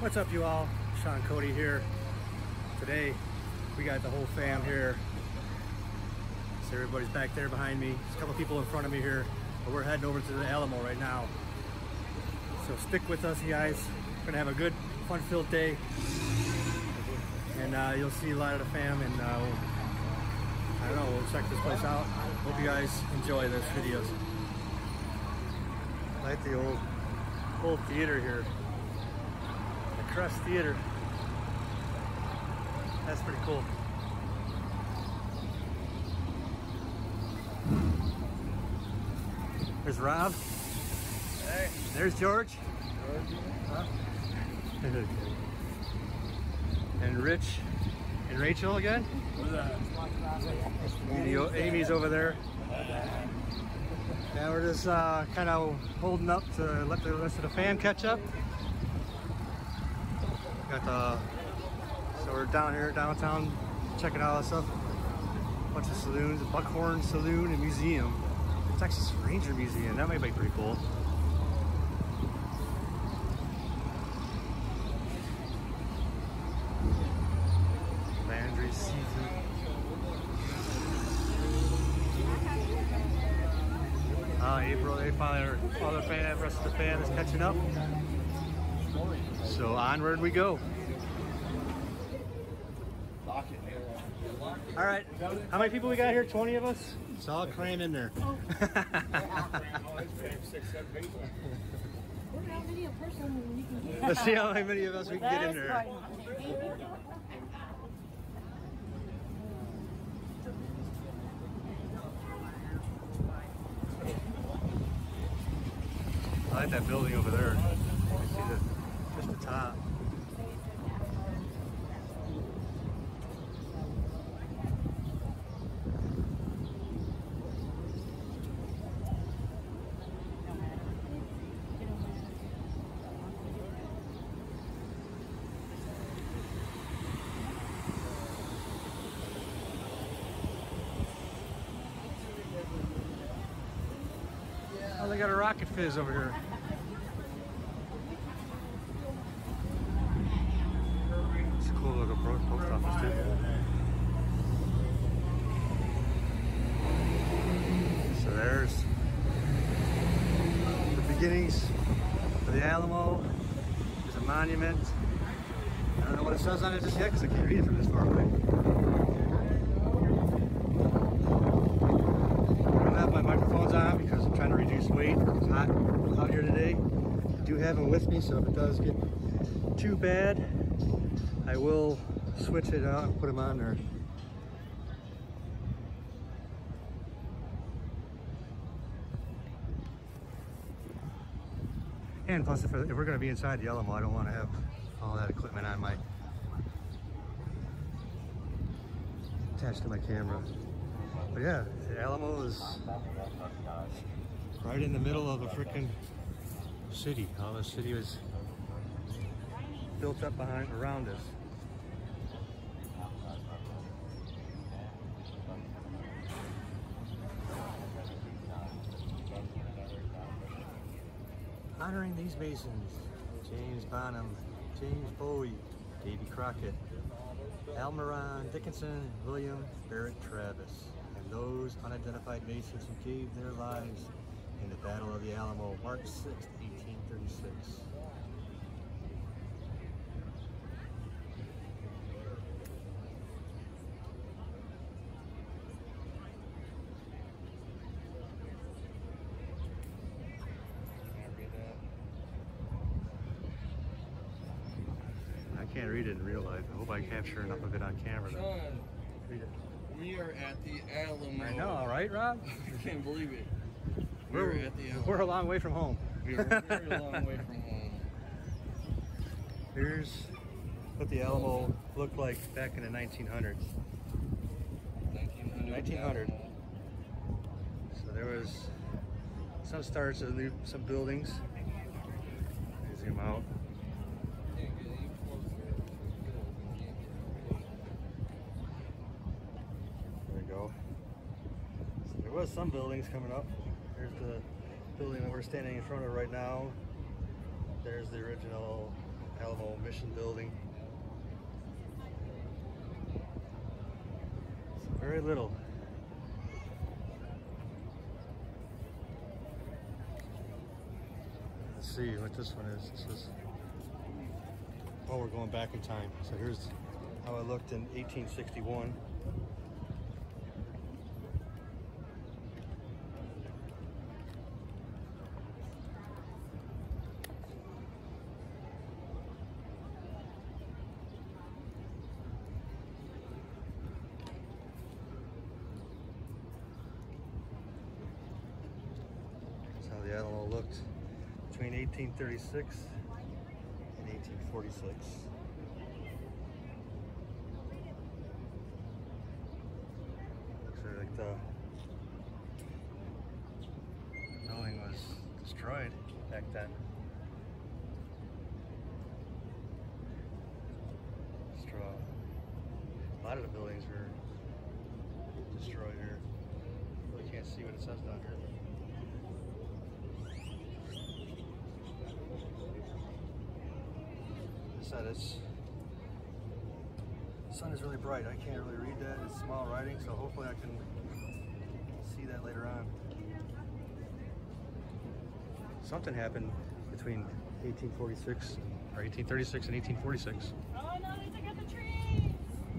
What's up, you all? Sean Cody here. Today we got the whole fam here. So everybody's back there behind me. There's a couple people in front of me here, but we're heading over to the Alamo right now. So stick with us, you guys. We're gonna have a good, fun-filled day, and you'll see a lot of the fam. And I don't know, we'll check this place out. Hope you guys enjoy this videos. I like the old theater here. Crust Theater. That's pretty cool. There's Rob. Hey. There's George. Huh? And Rich and Rachel again. What's that? Amy's over there. Now we're just kind of holding up to let the rest of the fam catch up. So we're down here downtown checking out all this stuff. A bunch of saloons, Buckhorn Saloon and Museum. The Texas Ranger Museum, that might be pretty cool. Landry Seafood. April, they finally, all the rest of the fam is catching up. So onward we go. All right, how many people we got here? 20 of us? It's all crammed in there. Let's see how many of us we can get in there. I like that building over there. You can see just the top. Oh, they got a Rocket Fizz over here. It's a cool little post office too. So there's the beginnings of the Alamo. There's a monument. I don't know what it says on it just yet because I can't read it from this far away. My microphone's on because I'm trying to reduce weight. It's hot out here today. I do have them with me, so if it does get too bad, I will switch it out and put them on there. And plus, if we're going to be inside the Alamo, I don't want to have all that equipment on my attached to my camera. But yeah, the Alamo is right in the middle of a freaking city. All the city was built up around us. Honoring these masons: James Bonham, James Bowie, Davy Crockett, Almiron Dickinson, William Barrett Travis, and those unidentified masons who gave their lives in the Battle of the Alamo, March 6, 1836. I can't read it in real life. I hope I capture enough of it on camera. Sean, Read it. we are at the Alamo. I know, all right, Rob? I can't believe it. We're at the Alamo. We're a long way from home. We're a very long way from home. Here's what the Alamo looked like back in the 1900s. 1900. So there was some starts of some buildings. Zoom out. There we go. So there was some buildings coming up. There's the building that we're standing in front of right now. There's the original Alamo Mission Building. Very little. Let's see what this one is. This is, oh, we're going back in time. So here's how it looked in 1861. That's how the Alamo looked between 1836 and 1846. Looks like the building was destroyed back then. A lot of the buildings were destroyed here. Really can't see what it says down here. The sun is really bright. I can't really read that. It's small writing, so hopefully I can see that later on. Something happened between 1846 or 1836 and 1846. Oh no, they took out the trees!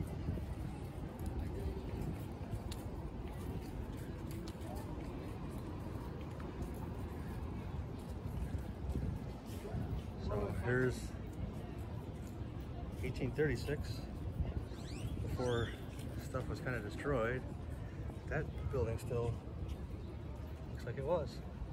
So here's 1836, before stuff was kind of destroyed. That building still looks like it was.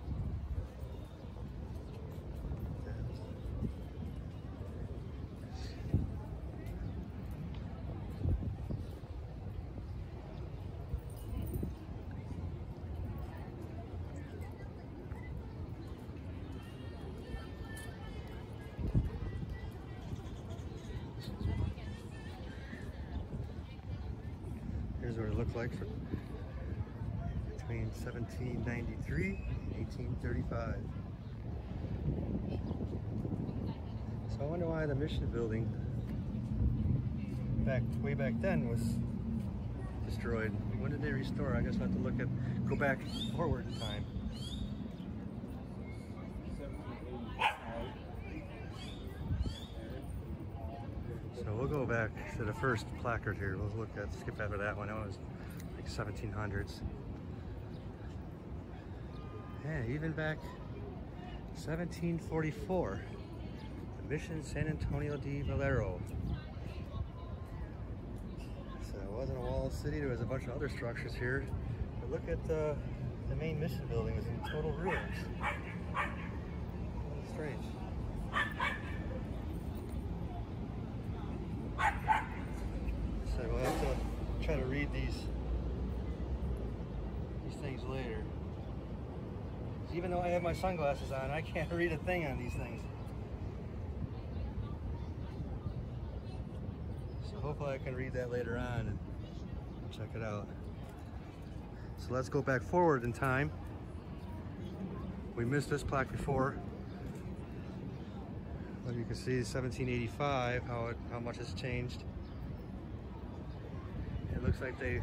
Here's what it looked like for between 1793 and 1835. So I wonder why the Mission Building way back then was destroyed. When did they restore? I guess I'll have to go back forward in time. So we'll go back to the first placard here. We'll skip after that one. That was like 1700s. Yeah, even back 1744, the Mission San Antonio de Valero. So it wasn't a walled city. There was a bunch of other structures here. But look at the main Mission Building was in total ruins. Strange. So we'll have to try to read these things later. Even though I have my sunglasses on, I can't read a thing on these things. So hopefully I can read that later on and check it out. So let's go back forward in time. We missed this plaque before. Well, you can see 1785, how much has changed. It looks like they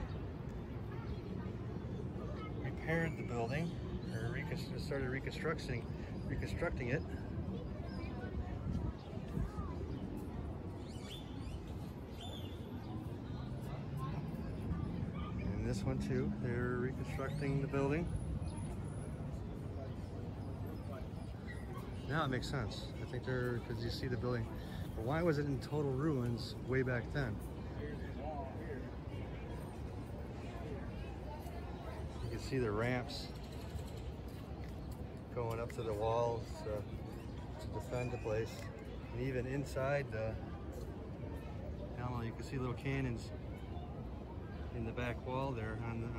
repaired the building, or started reconstructing it. And this one too, they're reconstructing the building. Now it makes sense. I think because you see the building. But why was it in total ruins way back then? You can see the ramps going up to the walls to defend the place. And even inside the Alamo, you can see little cannons in the back wall there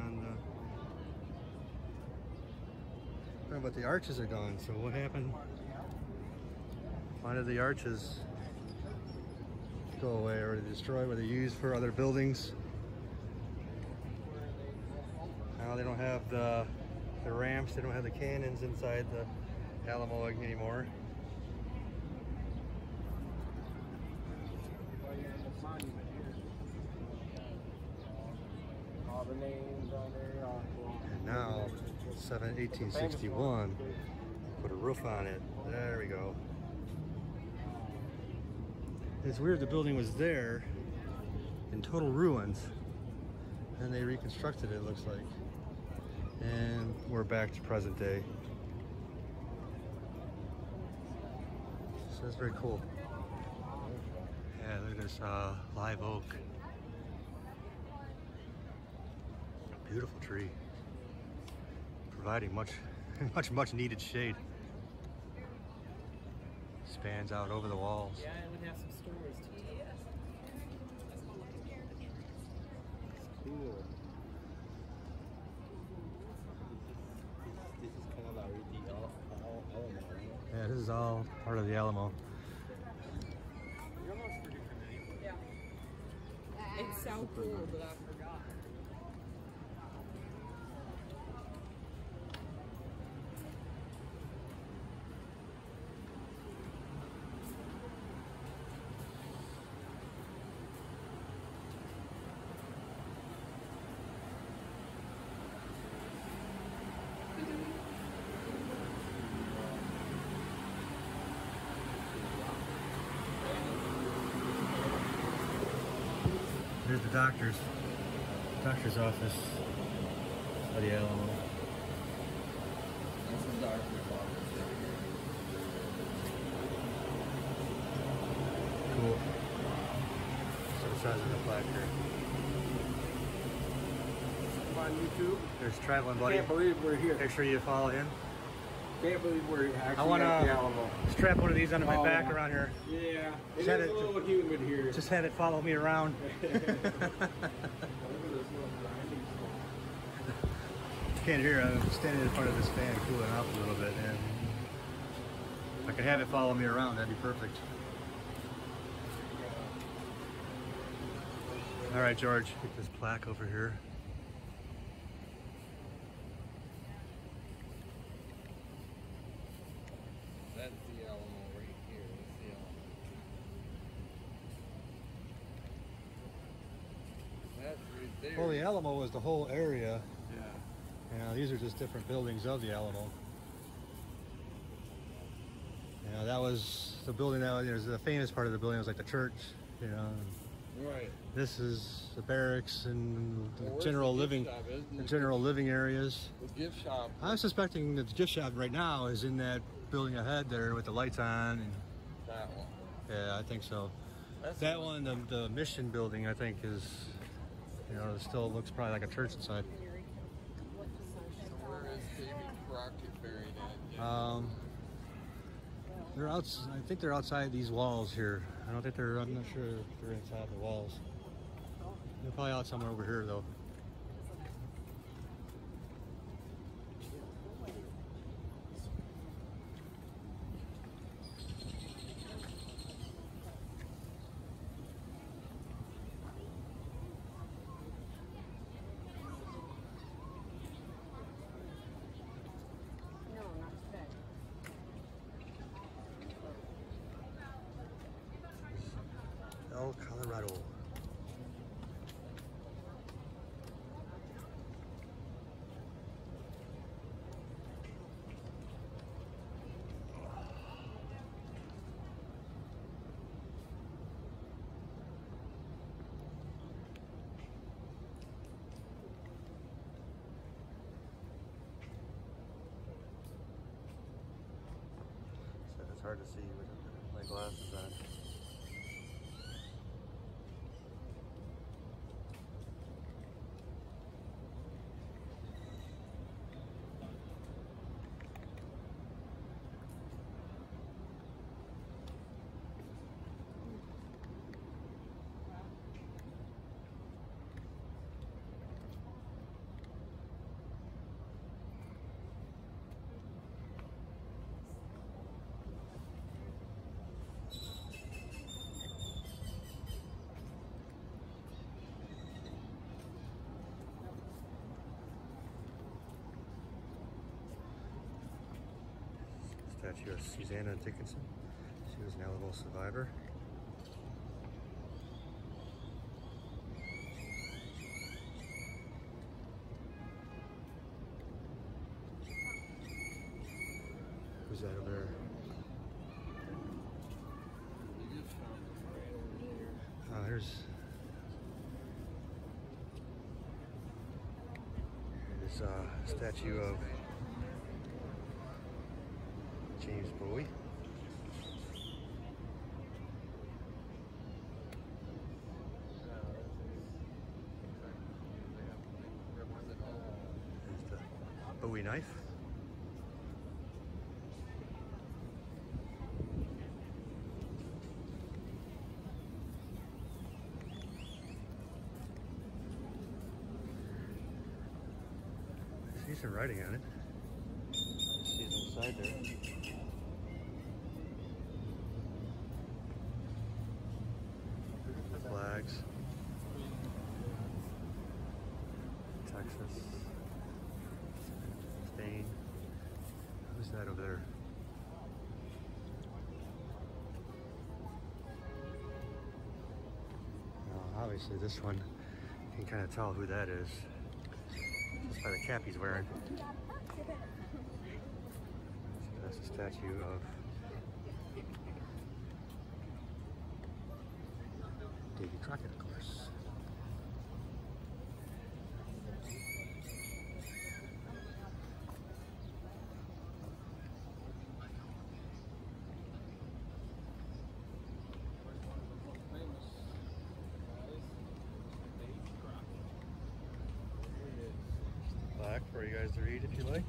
but the arches are gone. So what happened? Why did the arches go away or destroy? Were they used for other buildings? Now they don't have the ramps, they don't have the cannons inside the Alamo anymore. And now, 1861, put a roof on it. There we go. It's weird the building was there in total ruins and they reconstructed it, looks like. And we're back to present day. So that's very cool. Yeah, look at this live oak. Beautiful tree. Providing much needed shade. Spans out over the walls. Yeah, and we have some stores too. Cool. This is kind of already all Alamo, right? Yeah, this is all part of the Alamo. Yeah. It's so cool, but I forgot. Here's the doctor's office of the Alamo. That's the doctor's office. Cool. So the size of the plaque here. On YouTube. There's Traveling Buddy. Can't believe we're here. Make sure you follow him. Can't believe we're I actually want at the to Alamo. strap one of these under my Oh, back yeah. around here. Yeah, it Just is had a it- little humid here. Just had it follow me around. Can't hear. I'm standing in front of this fan, cooling off a little bit, and if I could have it follow me around, that'd be perfect. All right, George, get this plaque over here. That's the Alamo right here. That's the Alamo. That's right there. Well, the Alamo was the whole area. Yeah. These are just different buildings of the Alamo. That was the building that was the famous part of the building was like the church. Right. This is the barracks and the Well, where's general the gift living, shop, isn't the it? general living areas. The gift shop. I'm suspecting that the gift shop right now is in that building ahead there with the lights on. And That one. yeah, I think so. That's That one, the mission building, I think is, still looks probably like a church inside. Where is David Crockett buried at? They're out. I think they're outside these walls here. I'm not sure if they're inside the walls. They're probably out somewhere over here though. No, not today. El Colorado. So it's hard to see with my glasses on. Statue of Susanna Dickinson. She was an Alamo survivor. Who's that over there? Oh, here's this statue of James Bowie. There's the Bowie knife. I see some writing on it. See it inside there. Flags. Texas. Spain. Who's that over there? Well, obviously this one, you can kind of tell who that is just by the cap he's wearing. That's a statue of Davy Crockett, of course. Black for you guys to read if you like.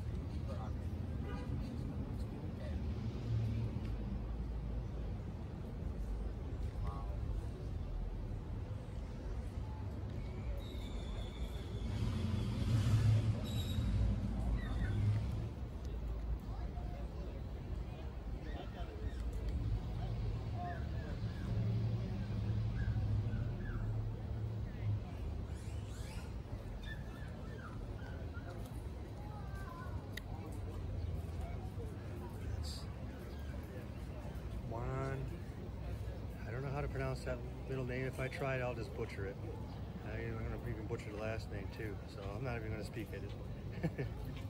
I don't know how to pronounce that middle name. If I tried, I'll just butcher it. I'm going to even butcher the last name too, so I'm not even going to speak it.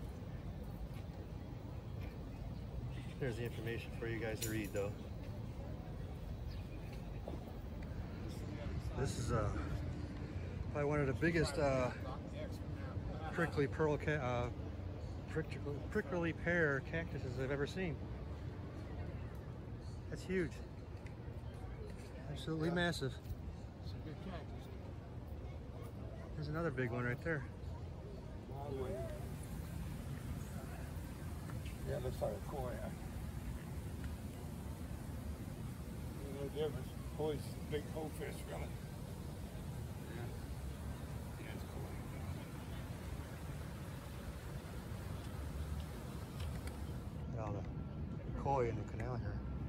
There's the information for you guys to read, though. This is probably one of the biggest prickly pear cactuses I've ever seen. That's huge. Absolutely massive. It's a big cactus. There's another big one right there. Yeah, looks like a koi. No difference. Koi's big whole fish, really. Yeah. Yeah, it's koi. Look at all the koi in the canal here.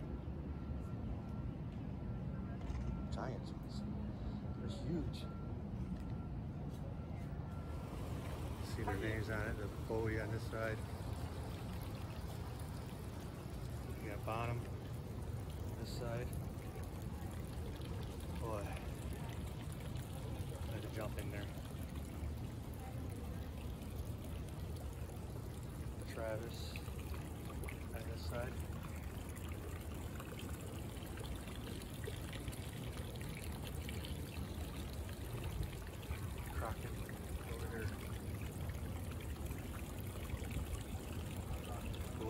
Giants ones. They're huge. See their names on it. The Bowie on this side. You got Bonham on this side. Boy, I had to jump in there. Travis on this side. Crockett over here. Cool.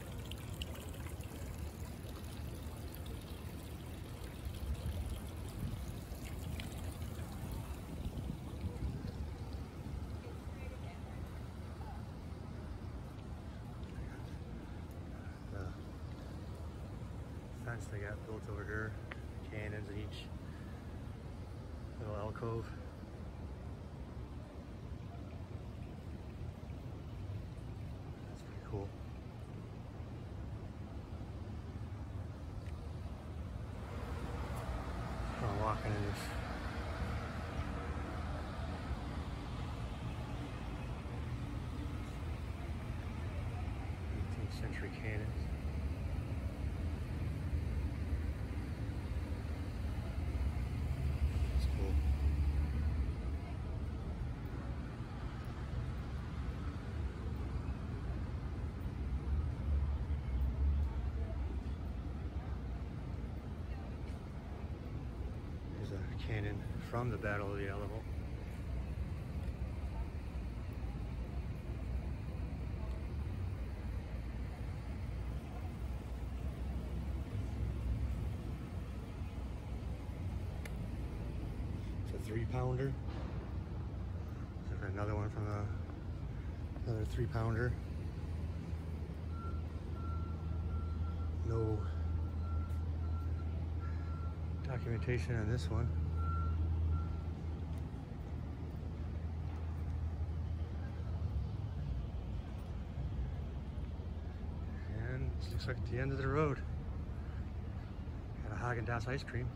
The fence they got built over here, cannons in each little alcove. That's pretty cool. I'm walking in this century cannons. That's cool. cannon from the Battle of the Alamo. It's a 3-pounder. Another one from another 3-pounder. No documentation on this one. And it looks like the end of the road. Got a Haagen-Dazs ice cream.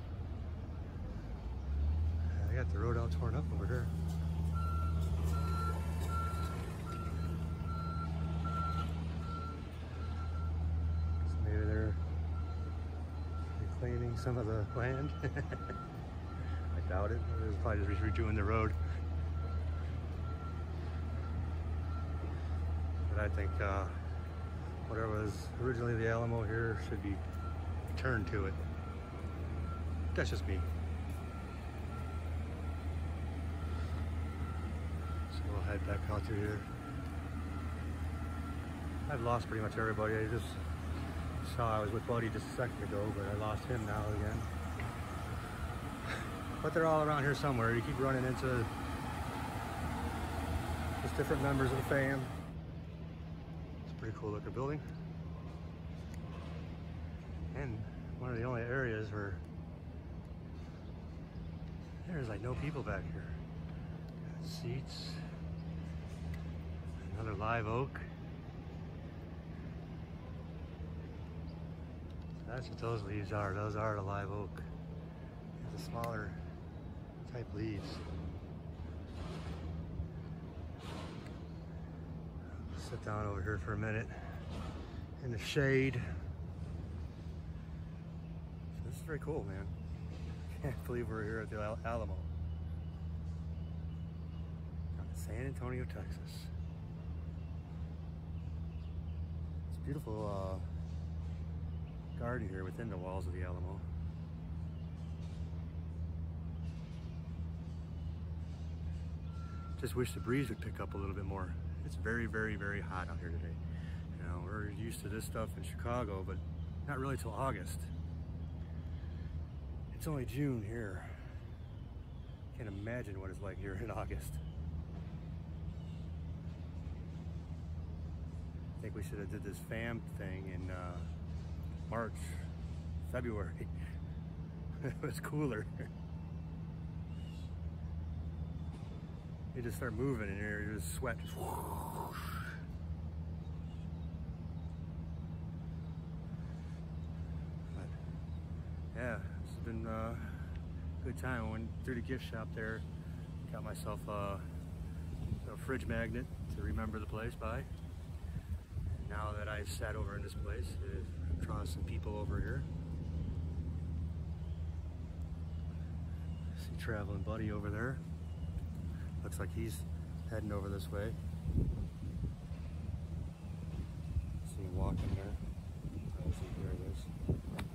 I got the road all torn up over here. Reclaiming some of the land. I doubt it. It was probably just redoing the road. But I think whatever was originally the Alamo here should be returned to it. That's just me. So we'll head back out through here. I've lost pretty much everybody. I just saw I was with Buddy just a second ago, but I lost him now again. But they're all around here somewhere. You keep running into just different members of the fam. It's a pretty cool looking building. And one of the only areas where there's like no people back here. Got seats. Another live oak. That's what those leaves are. Those are the live oak. The smaller type leaves. Sit down over here for a minute in the shade. So this is very cool, man. Can't believe we're here at the Alamo. San Antonio, Texas. It's a beautiful garden here within the walls of the Alamo. Just wish the breeze would pick up a little bit more. It's very, very, very hot out here today. You know, we're used to this stuff in Chicago, but not really till August. It's only June here. Can't imagine what it's like here in August. I think we should have did this fam thing in March, February. It was cooler. You just start moving in here, you just sweat. But yeah, it's been a good time. I went through the gift shop there, got myself a fridge magnet to remember the place by. And now that I sat over in this place, it draws some people over here. See traveling Buddy over there. Looks like he's heading over this way. See him walking there. Oh, see, there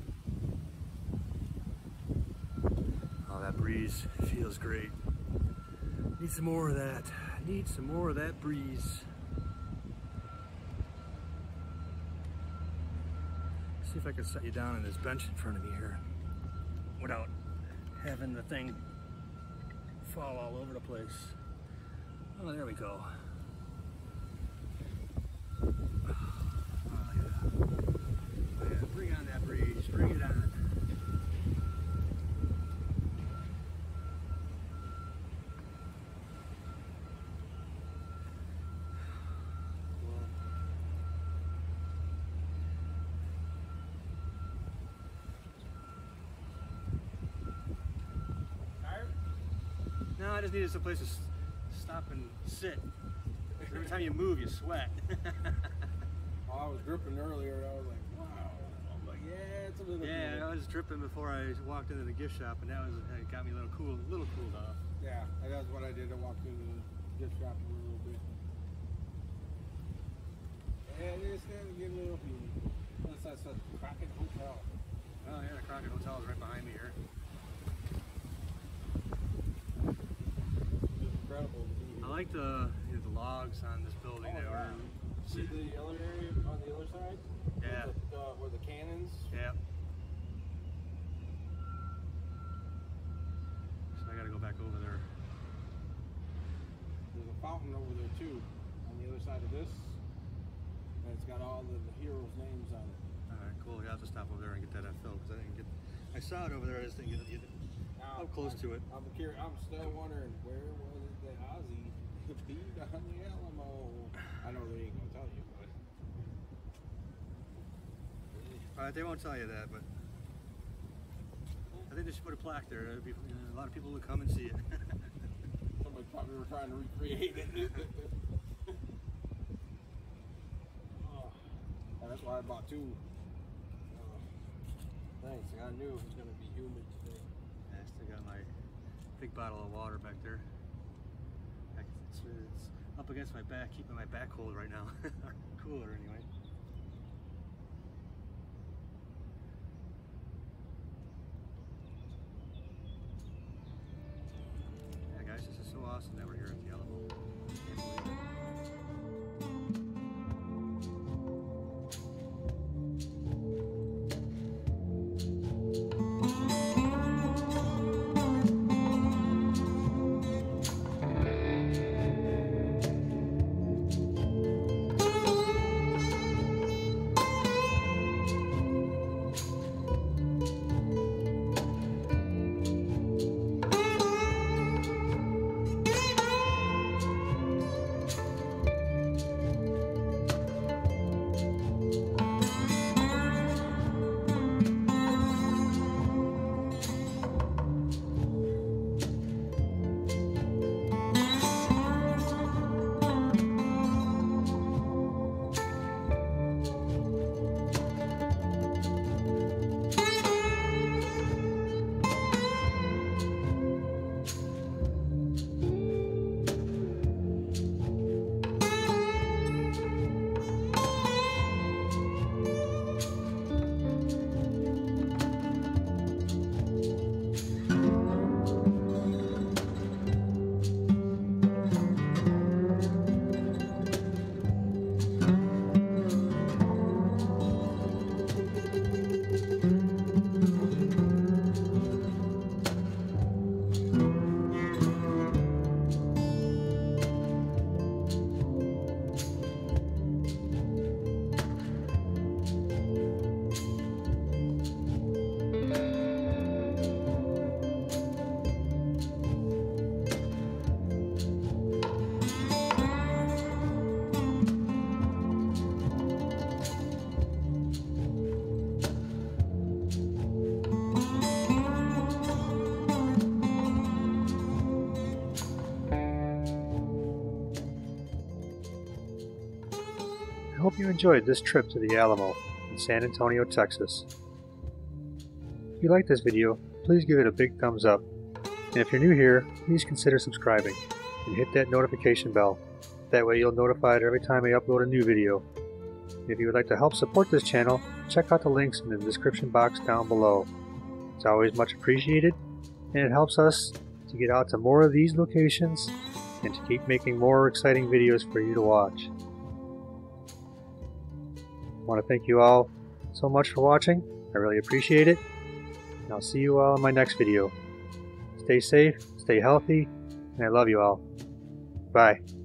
it is. Oh, that breeze feels great. Need some more of that. Need some more of that breeze. See if I can set you down on this bench in front of me here without having the thing fall all over the place. Oh, there we go. Oh, yeah. Oh, yeah. Bring on that breeze. Bring it on. No, I just needed some place to stop and sit. Every time you move, you sweat. Oh, I was dripping earlier. I was like, wow. I'm like, yeah, it's a little. Yeah, cool. I was dripping before I walked into the gift shop, and that it got me a little cooled off. Yeah, that's what I did. I walked into the gift shop a little bit. And it's starting to get a little humid. Unless that's a Crockett Hotel. Oh yeah, the Crockett Hotel is right behind me here. like the logs on this building that were. See the other area on the other side? Yeah. Where the cannons? Yeah. So I gotta go back over there. There's a fountain over there too, on the other side of this. And it's got all the heroes' names on it. Alright, cool. You have to stop over there and get that film because I didn't get. I saw it over there. I just didn't get up close to it. I'm still wondering where was it that Ozzy beat on the Alamo? I know they ain't gonna tell you, but Alright, they won't tell you that, but I think they should put a plaque there. There'd be a lot of people would come and see it. somebody probably were trying to recreate it. And that's why I bought two. Thanks. I knew it was going to be humid today. I still got my big bottle of water back there. It's up against my back, keeping my back cold right now. Cooler anyway. Yeah guys, this is so awesome that we're here at the Alamo. Can't believe it. I hope you enjoyed this trip to the Alamo in San Antonio, Texas. If you liked this video, please give it a big thumbs up. And if you're new here, please consider subscribing and hit that notification bell. That way you'll be notified every time I upload a new video. If you would like to help support this channel, check out the links in the description box down below. It's always much appreciated, and it helps us to get out to more of these locations and to keep making more exciting videos for you to watch. I want to thank you all so much for watching. I really appreciate it. And I'll see you all in my next video. Stay safe, stay healthy, and I love you all. Bye.